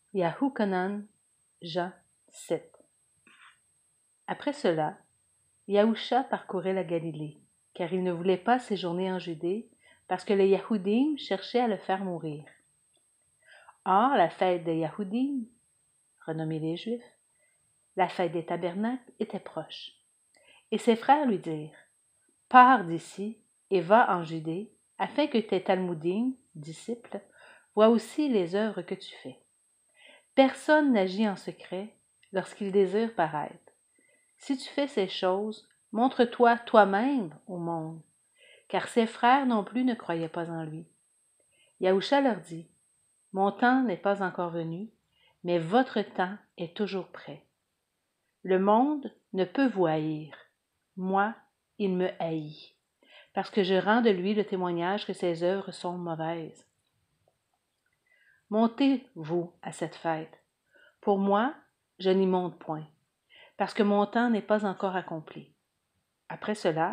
Yahuchanan, Jean 7. Après cela, Yahusha parcourait la Galilée, car il ne voulait pas séjourner en Judée, parce que les Yahudim cherchaient à le faire mourir. Or, la fête des Yahudim, renommée les Juifs, la fête des tabernacles, était proche. Et ses frères lui dirent, « Pars d'ici et va en Judée, afin que tes Talmudim, disciples, voient aussi les œuvres que tu fais. Personne n'agit en secret lorsqu'il désire paraître. Si tu fais ces choses, montre-toi toi-même au monde, car ses frères non plus ne croyaient pas en lui. » Yahusha leur dit, « Mon temps n'est pas encore venu, mais votre temps est toujours prêt. Le monde ne peut vous haïr. Moi, il me haït, parce que je rends de lui le témoignage que ses œuvres sont mauvaises. Montez, vous, à cette fête. Pour moi, je n'y monte point, parce que mon temps n'est pas encore accompli. » Après cela,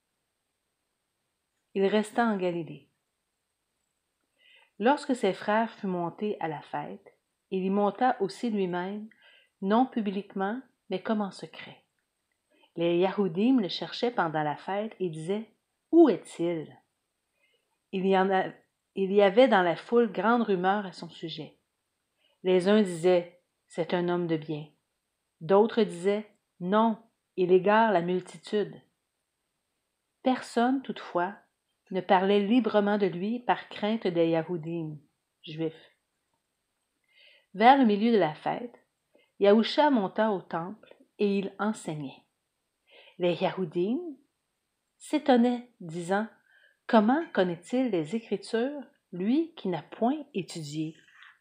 il resta en Galilée. Lorsque ses frères furent montés à la fête, il y monta aussi lui-même, non publiquement, mais comme en secret. Les Yahudim le cherchaient pendant la fête et disaient, « Où est-il? » Il y avait dans la foule grande rumeur à son sujet. Les uns disaient, « C'est un homme de bien. » D'autres disaient, « Non, il égare la multitude. » Personne, toutefois, ne parlait librement de lui par crainte des Yahudim, juifs. Vers le milieu de la fête, Yahusha monta au temple et il enseignait. Les Yahudim s'étonnaient, disant, « Comment connaît-il les Écritures, lui qui n'a point étudié? »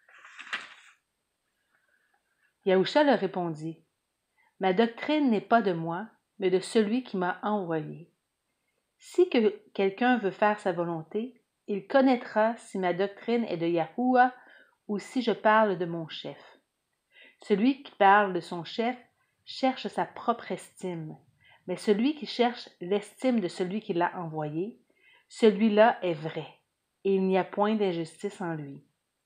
Yahusha leur répondit, « Ma doctrine n'est pas de moi, mais de celui qui m'a envoyé. Si quelqu'un veut faire sa volonté, il connaîtra si ma doctrine est de Yahuwah ou si je parle de mon chef. Celui qui parle de son chef cherche sa propre estime, mais celui qui cherche l'estime de celui qui l'a envoyé, celui-là est vrai, et il n'y a point d'injustice en lui.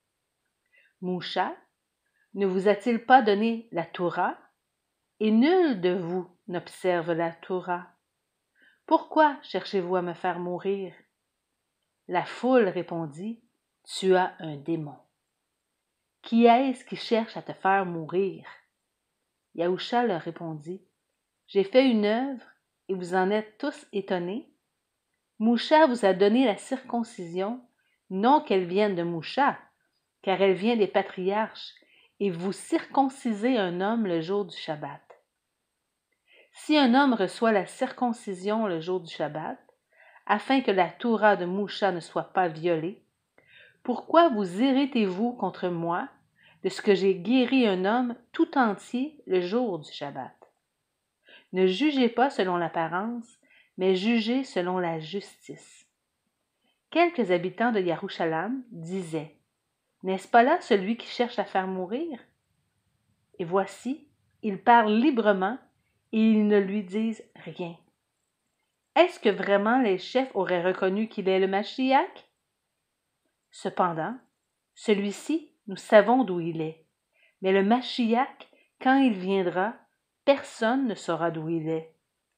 Moucha ne vous a-t-il pas donné la Torah? Et nul de vous n'observe la Torah. Pourquoi cherchez-vous à me faire mourir? » La foule répondit, « Tu as un démon. Qui est-ce qui cherche à te faire mourir? » Yahusha leur répondit, « J'ai fait une œuvre et vous en êtes tous étonnés. Moucha vous a donné la circoncision, non qu'elle vienne de Moucha, car elle vient des patriarches, et vous circoncisez un homme le jour du Shabbat. Si un homme reçoit la circoncision le jour du Shabbat, afin que la Torah de Moucha ne soit pas violée, pourquoi vous irritez-vous contre moi de ce que j'ai guéri un homme tout entier le jour du Shabbat? Ne jugez pas selon l'apparence, mais jugez selon la justice. » Quelques habitants de Yerushalayim disaient, « N'est-ce pas là celui qui cherche à faire mourir? » Et voici, ils parlent librement et ils ne lui disent rien. Est-ce que vraiment les chefs auraient reconnu qu'il est le Mashiach? Cependant, celui-ci, nous savons d'où il est. Mais le Mashiach, quand il viendra, personne ne saura d'où il est.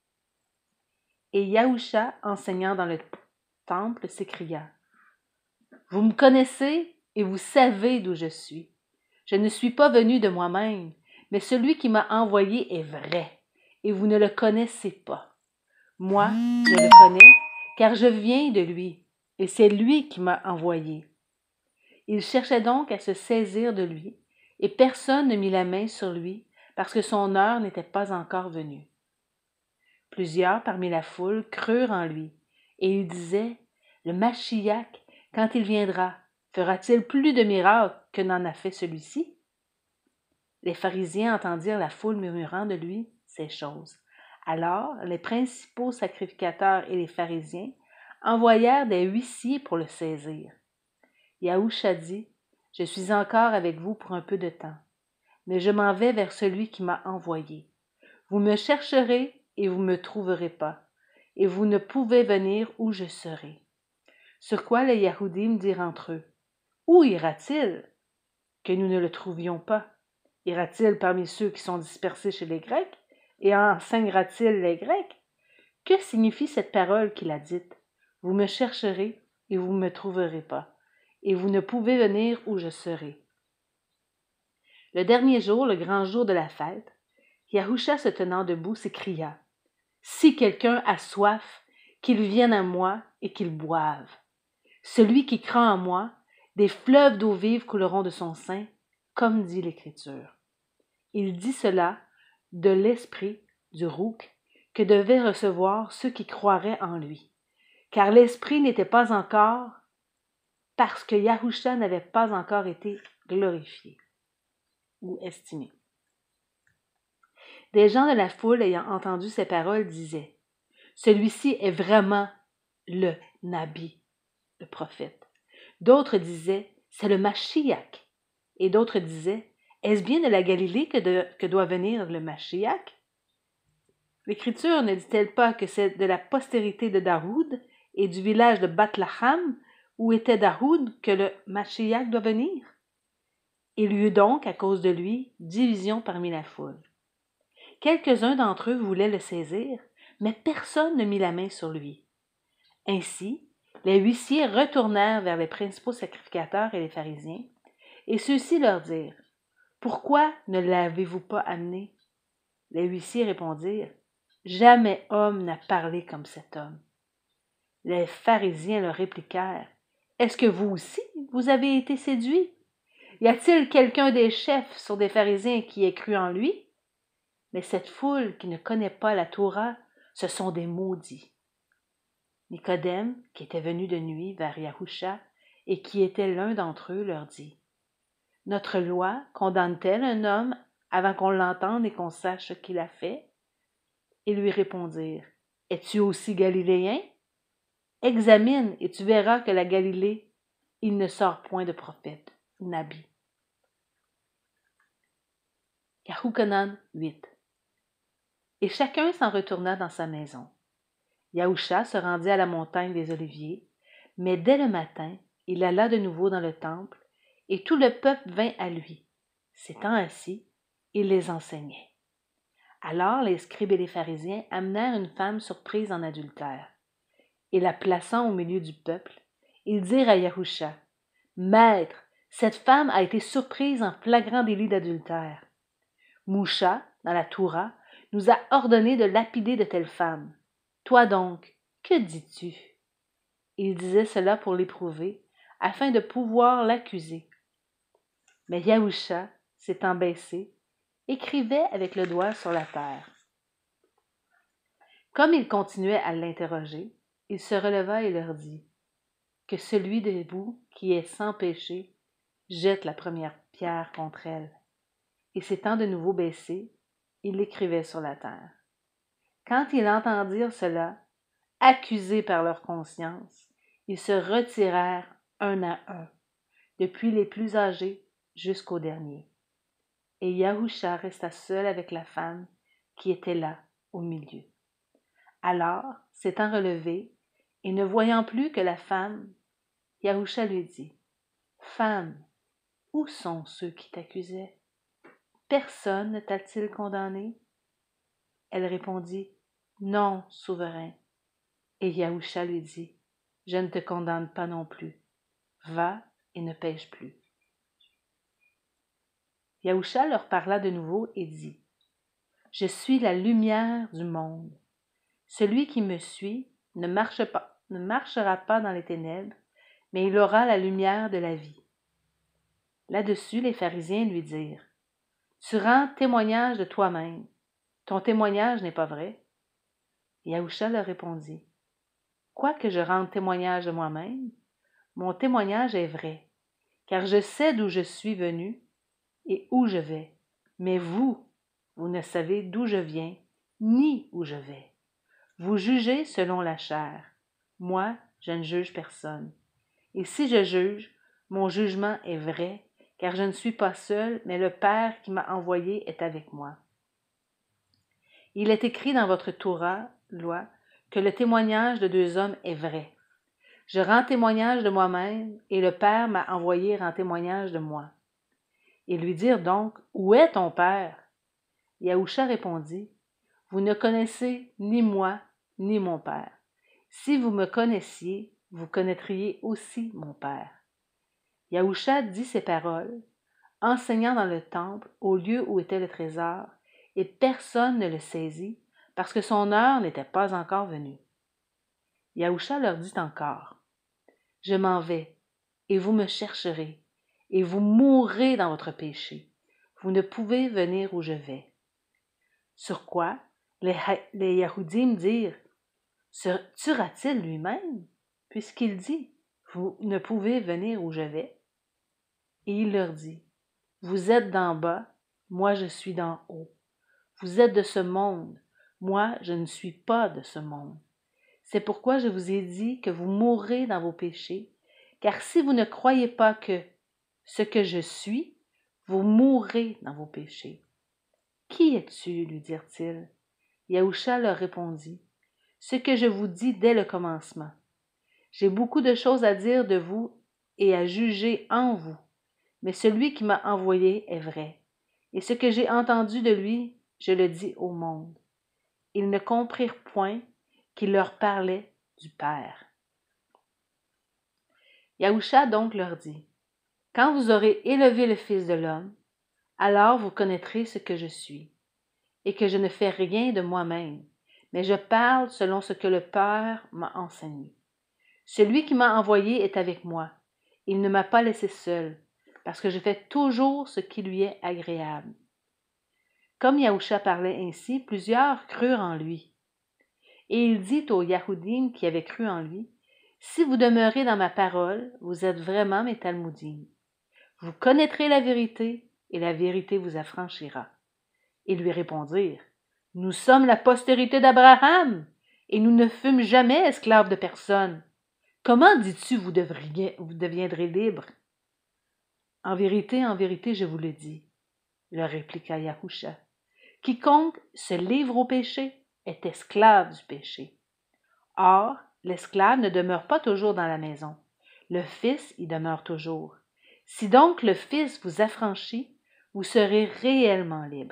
Et Yahusha, enseignant dans le temple, s'écria, « Vous me connaissez et vous savez d'où je suis. Je ne suis pas venu de moi-même, mais celui qui m'a envoyé est vrai, et vous ne le connaissez pas. Moi, je le connais, car je viens de lui, et c'est lui qui m'a envoyé. » Il cherchait donc à se saisir de lui, et personne ne mit la main sur lui, parce que son heure n'était pas encore venue. Plusieurs parmi la foule crurent en lui, et ils disaient, « Le Mashiach, quand il viendra, fera-t-il plus de miracles que n'en a fait celui-ci? » Les pharisiens entendirent la foule murmurant de lui ces choses. Alors les principaux sacrificateurs et les pharisiens envoyèrent des huissiers pour le saisir. Yahusha dit, « Je suis encore avec vous pour un peu de temps, mais je m'en vais vers celui qui m'a envoyé. Vous me chercherez et vous ne me trouverez pas, et vous ne pouvez venir où je serai. » Sur quoi les Yahudim dirent entre eux, « Où ira-t-il? que nous ne le trouvions pas? Ira-t-il parmi ceux qui sont dispersés chez les Grecs et enseignera-t-il les Grecs? Que signifie cette parole qu'il a dite? Vous me chercherez et vous ne me trouverez pas, et vous ne pouvez venir où je serai. Le dernier jour, le grand jour de la fête, Yahusha se tenant debout s'écria: Si quelqu'un a soif, qu'il vienne à moi et qu'il boive. Celui qui croit en moi, des fleuves d'eau vive couleront de son sein, comme dit l'Écriture. Il dit cela de l'esprit du Rouk que devaient recevoir ceux qui croiraient en lui, car l'esprit n'était pas encore, parce que Yahusha n'avait pas encore été glorifié ou estimé. Des gens de la foule ayant entendu ces paroles disaient: Celui-ci est vraiment le Nabi, le prophète. D'autres disaient: C'est le Mashiach. Et d'autres disaient: Est-ce bien de la Galilée que doit venir le Mashiach? L'Écriture ne dit-elle pas que c'est de la postérité de Daoud et du village de Batlacham, où était Daoud, que le Mashiach doit venir? Il y eut donc, à cause de lui, division parmi la foule. Quelques-uns d'entre eux voulaient le saisir, mais personne ne mit la main sur lui. Ainsi, les huissiers retournèrent vers les principaux sacrificateurs et les pharisiens, et ceux-ci leur dirent: Pourquoi ne l'avez-vous pas amené? Les huissiers répondirent: Jamais homme n'a parlé comme cet homme. Les pharisiens leur répliquèrent: Est-ce que vous aussi, vous avez été séduits? Y a-t-il quelqu'un des chefs sur des pharisiens qui ait cru en lui? Mais cette foule qui ne connaît pas la Torah, ce sont des maudits. Nicodème, qui était venu de nuit vers Yahusha et qui était l'un d'entre eux, leur dit: Notre loi condamne-t-elle un homme avant qu'on l'entende et qu'on sache ce qu'il a fait? Ils lui répondirent: Es-tu aussi galiléen? Examine et tu verras que la Galilée, il ne sort point de prophète, Nabi. Yahukanan 8. Et chacun s'en retourna dans sa maison. Yahusha se rendit à la montagne des Oliviers, mais dès le matin, il alla de nouveau dans le temple, et tout le peuple vint à lui. S'étant assis, il les enseignait. Alors les scribes et les pharisiens amenèrent une femme surprise en adultère. Et la plaçant au milieu du peuple, ils dirent à Yahusha: Maître, cette femme a été surprise en flagrant délit d'adultère. Moucha, dans la Torah, nous a ordonné de lapider de telles femmes. Toi donc, que dis-tu? Il disait cela pour l'éprouver, afin de pouvoir l'accuser. Mais Yahusha, s'étant baissé, écrivait avec le doigt sur la terre. Comme il continuait à l'interroger, il se releva et leur dit: Que celui de vous qui est sans péché jette la première pierre contre elle. Et s'étant de nouveau baissé, il l'écrivait sur la terre. Quand ils entendirent cela, accusés par leur conscience, ils se retirèrent un à un, depuis les plus âgés jusqu'aux derniers. Et Yahusha resta seul avec la femme qui était là au milieu. Alors, s'étant relevé, et ne voyant plus que la femme, Yahusha lui dit: Femme, où sont ceux qui t'accusaient? Personne ne t'a-t-il condamné? Elle répondit: Non, souverain. Et Yahusha lui dit: Je ne te condamne pas non plus. Va et ne pêche plus. Yahusha leur parla de nouveau et dit: Je suis la lumière du monde. Celui qui me suit ne marchera pas dans les ténèbres, mais il aura la lumière de la vie. Là-dessus, les pharisiens lui dirent: Tu rends témoignage de toi-même. Ton témoignage n'est pas vrai. Yahusha leur répondit: Quoique je rende témoignage de moi-même, mon témoignage est vrai, car je sais d'où je suis venu et où je vais. Mais vous, vous ne savez d'où je viens, ni où je vais. Vous jugez selon la chair. Moi, je ne juge personne. Et si je juge, mon jugement est vrai, car je ne suis pas seul, mais le Père qui m'a envoyé est avec moi. Il est écrit dans votre Torah, loi, que le témoignage de deux hommes est vrai. Je rends témoignage de moi-même, et le Père m'a envoyé rend témoignage de moi. et lui dirent donc, « Où est ton père? » Yahusha répondit, « Vous ne connaissez ni moi, ni mon père. Si vous me connaissiez, vous connaîtriez aussi mon père. » Yahusha dit ces paroles, enseignant dans le temple, au lieu où était le trésor, et personne ne le saisit, parce que son heure n'était pas encore venue. Yahusha leur dit encore, « Je m'en vais, et vous me chercherez, et vous mourrez dans votre péché. Vous ne pouvez venir où je vais. » Sur quoi les Yahoudim dirent, « Se tuera-t-il lui-même, puisqu'il dit, vous ne pouvez venir où je vais? » Et il leur dit, « Vous êtes d'en bas, moi je suis d'en haut. Vous êtes de ce monde, moi je ne suis pas de ce monde. C'est pourquoi je vous ai dit que vous mourrez dans vos péchés, car si vous ne croyez pas que ce que je suis, vous mourrez dans vos péchés. » « Qui es-tu? » lui dirent-ils. Yahusha leur répondit, « Ce que je vous dis dès le commencement. J'ai beaucoup de choses à dire de vous et à juger en vous, mais celui qui m'a envoyé est vrai, et ce que j'ai entendu de lui, je le dis au monde. » Ils ne comprirent point qu'il leur parlait du Père. Yahusha donc leur dit, « Quand vous aurez élevé le Fils de l'homme, alors vous connaîtrez ce que je suis, et que je ne fais rien de moi-même, mais je parle selon ce que le Père m'a enseigné. Celui qui m'a envoyé est avec moi. Il ne m'a pas laissé seul, parce que je fais toujours ce qui lui est agréable. » Comme Yahusha parlait ainsi, plusieurs crurent en lui. Et il dit aux Yahoudim qui avaient cru en lui, « Si vous demeurez dans ma parole, vous êtes vraiment mes Talmudim. Vous connaîtrez la vérité, et la vérité vous affranchira. » Ils lui répondirent, « Nous sommes la postérité d'Abraham, et nous ne fûmes jamais esclaves de personne. Comment dis-tu vous deviendrez libres? » « En vérité, je vous le dis, » leur répliqua Yahusha, « quiconque se livre au péché est esclave du péché. Or, l'esclave ne demeure pas toujours dans la maison, le Fils y demeure toujours. Si donc le Fils vous affranchit, vous serez réellement libres.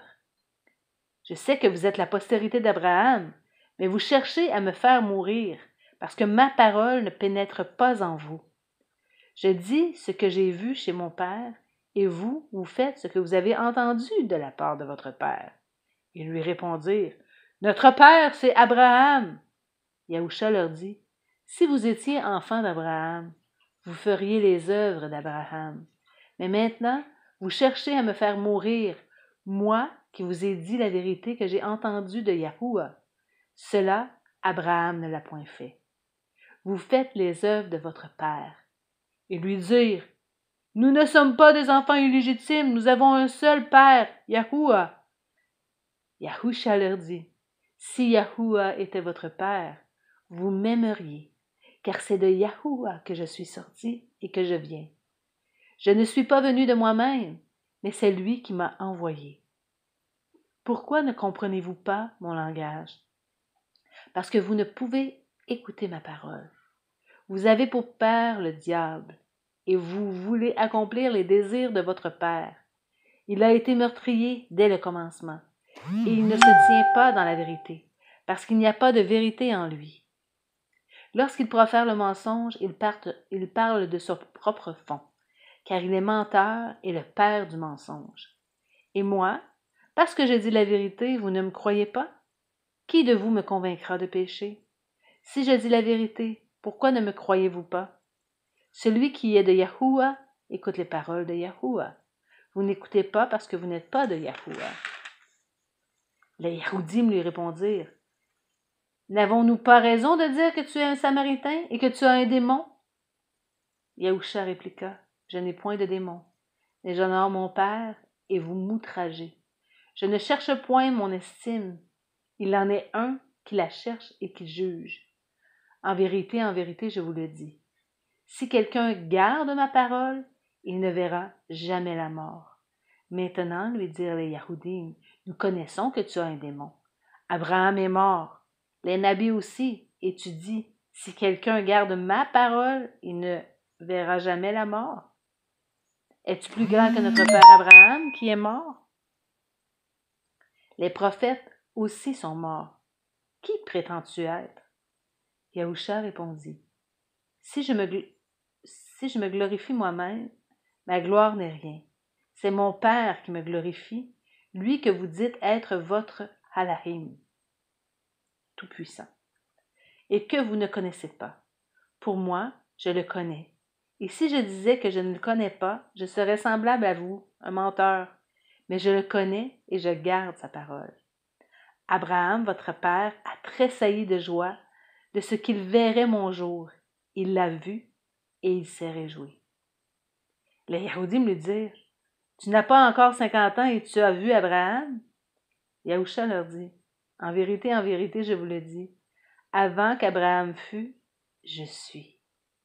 Je sais que vous êtes la postérité d'Abraham, mais vous cherchez à me faire mourir, parce que ma parole ne pénètre pas en vous. Je dis ce que j'ai vu chez mon Père, et vous, vous faites ce que vous avez entendu de la part de votre Père. » Ils lui répondirent, « Notre Père, c'est Abraham. » Yahusha leur dit, « Si vous étiez enfants d'Abraham, vous feriez les œuvres d'Abraham. Mais maintenant, vous cherchez à me faire mourir, moi qui vous ai dit la vérité que j'ai entendue de Yahuwah. Cela, Abraham ne l'a point fait. Vous faites les œuvres de votre Père. » Et lui dirent, « Nous ne sommes pas des enfants illégitimes, nous avons un seul Père, Yahuwah. » Yahusha leur dit, « Si Yahuwah était votre Père, vous m'aimeriez, car c'est de Yahuwah que je suis sorti et que je viens. Je ne suis pas venu de moi-même, mais c'est lui qui m'a envoyé. Pourquoi ne comprenez-vous pas mon langage? Parce que vous ne pouvez écouter ma parole. Vous avez pour père le diable, et vous voulez accomplir les désirs de votre père. Il a été meurtrier dès le commencement, et il ne se tient pas dans la vérité, parce qu'il n'y a pas de vérité en lui. Lorsqu'il profère le mensonge, il parle de son propre fond, car il est menteur et le père du mensonge. Et moi, parce que je dis la vérité, vous ne me croyez pas? Qui de vous me convaincra de péché? Si je dis la vérité, pourquoi ne me croyez-vous pas? Celui qui est de Yahuwah écoute les paroles de Yahuwah. Vous n'écoutez pas parce que vous n'êtes pas de Yahuwah. Les Yahoudim lui répondirent, « N'avons-nous pas raison de dire que tu es un Samaritain et que tu as un démon? » Yahusha répliqua, « Je n'ai point de démon, mais j'honore mon Père et vous m'outragez. Je ne cherche point mon estime. Il en est un qui la cherche et qui juge. En vérité, je vous le dis. Si quelqu'un garde ma parole, il ne verra jamais la mort. » Maintenant, lui dirent les Yahoudim, « Nous connaissons que tu as un démon. Abraham est mort, les nabis aussi, et tu dis, si quelqu'un garde ma parole, il ne verra jamais la mort. » Es-tu plus grand que notre père Abraham qui est mort? Les prophètes aussi sont morts. Qui prétends-tu être? Yahusha répondit, si je me glorifie moi-même, ma gloire n'est rien. C'est mon Père qui me glorifie, lui que vous dites être votre Halahim, Tout-Puissant, et que vous ne connaissez pas. Pour moi, je le connais. Et si je disais que je ne le connais pas, je serais semblable à vous, un menteur. Mais je le connais et je garde sa parole. Abraham, votre père, a tressailli de joie de ce qu'il verrait mon jour. Il l'a vu et il s'est réjoui. Les Yahoudim lui dirent, tu n'as pas encore 50 ans et tu as vu Abraham? Yahusha leur dit, en vérité, je vous le dis, avant qu'Abraham fût, je suis.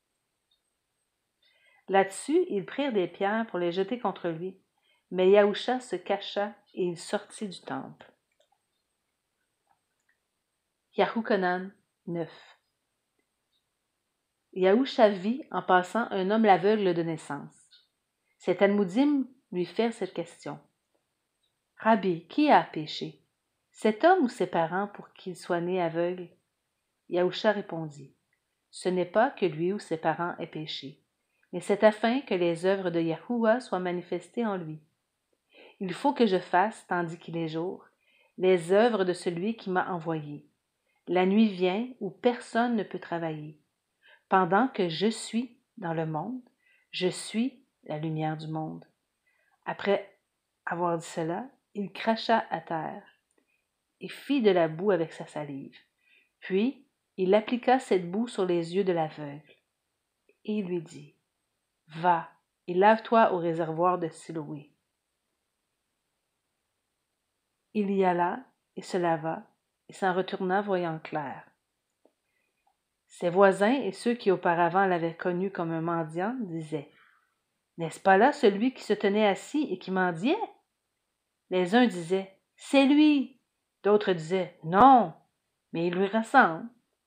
Là-dessus, ils prirent des pierres pour les jeter contre lui, mais Yahusha se cacha et il sortit du temple. Yahuchanan 9. Yahusha vit en passant un homme aveugle de naissance. Ces Talmudim lui firent cette question. Rabbi, qui a péché, cet homme ou ses parents pour qu'il soit né aveugle? Yahusha répondit, ce n'est pas que lui ou ses parents aient péché, mais c'est afin que les œuvres de Yahuwah soient manifestées en lui. Il faut que je fasse, tandis qu'il est jour, les œuvres de celui qui m'a envoyé. La nuit vient où personne ne peut travailler. Pendant que je suis dans le monde, je suis la lumière du monde. Après avoir dit cela, il cracha à terre et fit de la boue avec sa salive. Puis, il appliqua cette boue sur les yeux de l'aveugle. Et il lui dit, va et lave-toi au réservoir de Siloé. Il y alla et se lava et s'en retourna voyant clair. Ses voisins et ceux qui auparavant l'avaient connu comme un mendiant disaient, n'est-ce pas là celui qui se tenait assis et qui mendiait? Les uns disaient, c'est lui. D'autres disaient, non, mais il lui ressemble.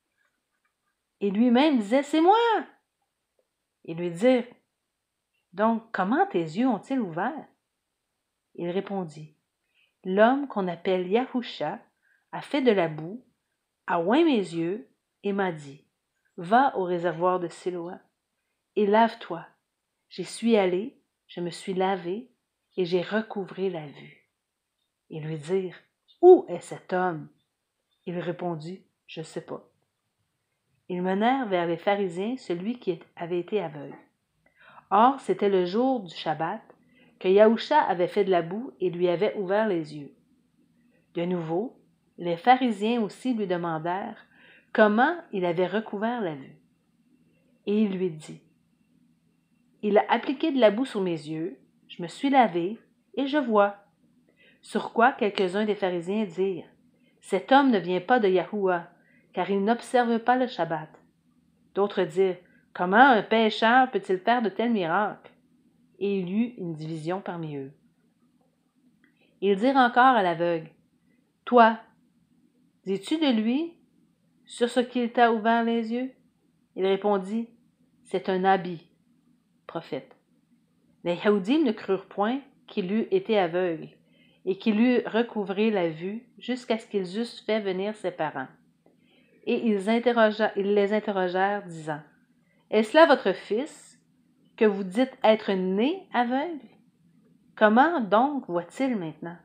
Et lui-même disait, c'est moi. Ils lui dirent, donc comment tes yeux ont-ils ouvert? Il répondit, l'homme qu'on appelle Yahusha a fait de la boue, a oint mes yeux et m'a dit, va au réservoir de Siloé et lave-toi. J'y suis allé, je me suis lavé et j'ai recouvré la vue. Ils lui dirent, où est cet homme? Il répondit, je ne sais pas. Ils menèrent vers les pharisiens celui qui avait été aveugle. Or, c'était le jour du Shabbat que Yahusha avait fait de la boue et lui avait ouvert les yeux. De nouveau, les pharisiens aussi lui demandèrent comment il avait recouvert la vue. Et il lui dit, il a appliqué de la boue sur mes yeux, je me suis lavé et je vois. Sur quoi quelques-uns des pharisiens dirent, cet homme ne vient pas de Yahuwah, car il n'observe pas le Shabbat. D'autres dirent, comment un pécheur peut-il faire de tels miracles? Et il y eut une division parmi eux. Ils dirent encore à l'aveugle, toi, dis-tu de lui sur ce qu'il t'a ouvert les yeux? Il répondit, c'est un habit, prophète. Les Yahoudim ne crurent point qu'il eût été aveugle et qu'il eût recouvré la vue jusqu'à ce qu'ils eussent fait venir ses parents. Et ils les interrogèrent, disant, est-ce là votre fils que vous dites être né aveugle? Comment donc voit-il maintenant?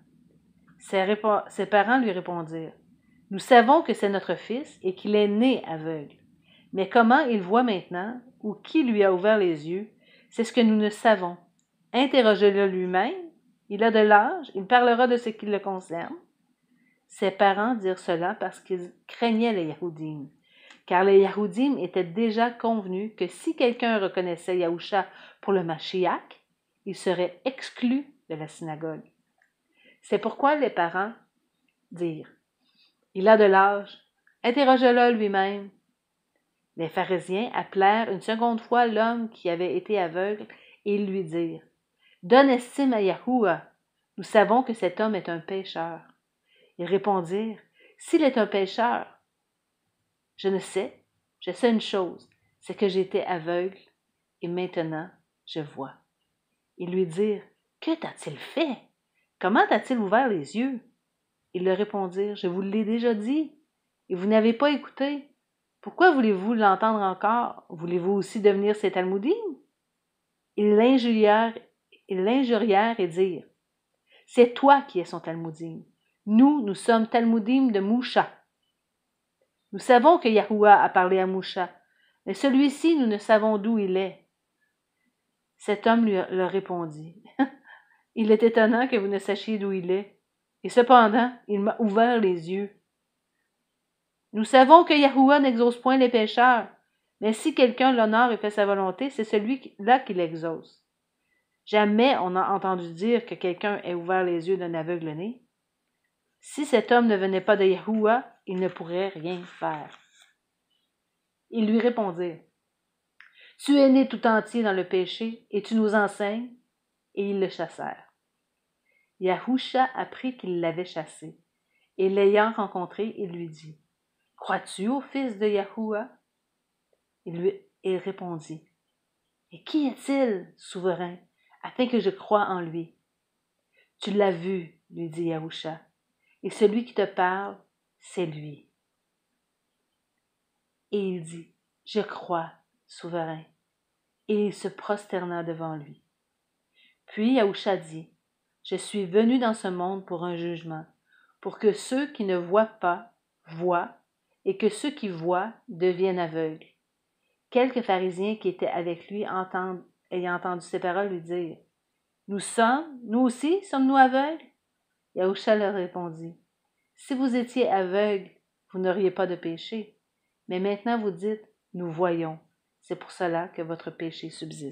Ses parents lui répondirent, nous savons que c'est notre fils et qu'il est né aveugle. Mais comment il voit maintenant, ou qui lui a ouvert les yeux, c'est ce que nous ne savons. Interrogez-le lui-même, il a de l'âge, il parlera de ce qui le concerne. Ses parents dirent cela parce qu'ils craignaient les Yahoudim, car les Yahoudim étaient déjà convenus que si quelqu'un reconnaissait Yahusha pour le Mashiach, il serait exclu de la synagogue. C'est pourquoi les parents dirent, il a de l'âge, interrogez-le lui-même. Les pharisiens appelèrent une seconde fois l'homme qui avait été aveugle et ils lui dirent, donne estime à Yahuwah, nous savons que cet homme est un pécheur. Ils répondirent, s'il est un pécheur, je sais une chose, c'est que j'étais aveugle et maintenant je vois. Ils lui dirent, « Que t'a-t-il fait? Comment t'a-t-il ouvert les yeux? » Ils leur répondirent, « Je vous l'ai déjà dit, et vous n'avez pas écouté. Pourquoi voulez-vous l'entendre encore? Voulez-vous aussi devenir ses Talmudim? » Ils l'injurièrent et dirent, « C'est toi qui es son Talmudim. Nous sommes Talmudim de Moucha. Nous savons que Yahuwah a parlé à Moucha, mais celui-ci, nous ne savons d'où il est. » Cet homme leur répondit, « Il est étonnant que vous ne sachiez d'où il est, et cependant, il m'a ouvert les yeux. Nous savons que Yahuwah n'exauce point les pécheurs, mais si quelqu'un l'honore et fait sa volonté, c'est celui-là qui l'exauce. Jamais on n'a entendu dire que quelqu'un ait ouvert les yeux d'un aveugle-né. Si cet homme ne venait pas de Yahuwah, il ne pourrait rien faire. » Ils lui répondirent, « Tu es né tout entier dans le péché, et tu nous enseignes. » Et ils le chassèrent. Yahusha apprit qu'il l'avait chassé, et l'ayant rencontré, il lui dit, « Crois-tu au fils de Yahuwah? » Il répondit, « Et qui est-il, souverain, afin que je croie en lui? » « Tu l'as vu, lui dit Yahusha, et celui qui te parle, c'est lui. » Et il dit, « Je crois, souverain. » Et il se prosterna devant lui. Puis Yahusha dit, « Je suis venu dans ce monde pour un jugement, pour que ceux qui ne voient pas voient, et que ceux qui voient deviennent aveugles. » Quelques pharisiens qui étaient avec lui, ayant entendu ces paroles, lui dirent, « Nous aussi, sommes-nous aveugles? » Yahusha leur répondit, « Si vous étiez aveugles, vous n'auriez pas de péché. Mais maintenant vous dites, nous voyons. C'est pour cela que votre péché subsiste. »